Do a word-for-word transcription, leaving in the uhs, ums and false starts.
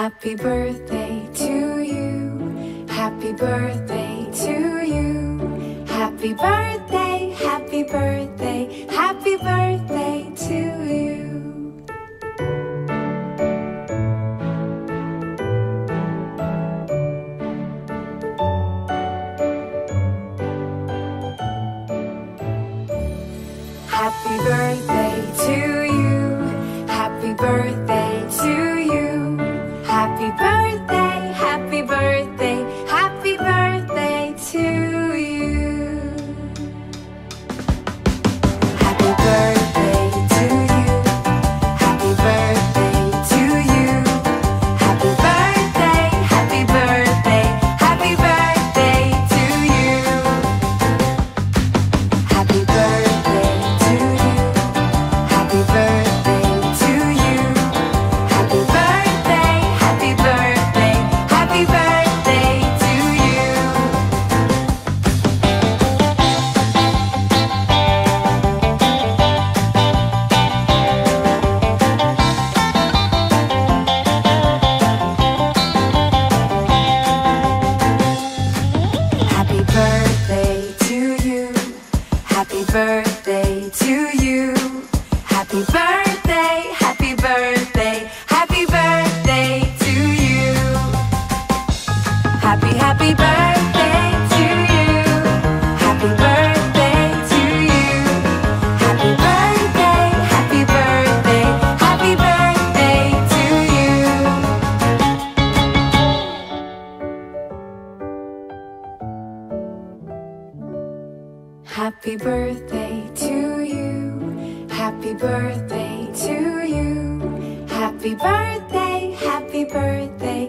Happy birthday to you. Happy birthday to you. Happy birthday, happy birthday, happy birthday to you. Happy birthday to you. Happy birthday to you. Happy birthday, happy birthday, happy birthday to you. Happy birthday to you. Happy birthday to you. Happy birthday, happy birthday, happy birthday to you. Happy birthday to you. Happy birthday to you. Happy birthday, happy birthday, happy birthday to you. Happy birthday to you. Happy birthday to you. Happy birthday, happy birthday, happy birthday to you. Happy, happy birthday to you. Happy birthday to you. Happy birthday, happy birthday, happy birthday to you. Happy birthday to you. Happy birthday to you. Happy birthday, happy birthday,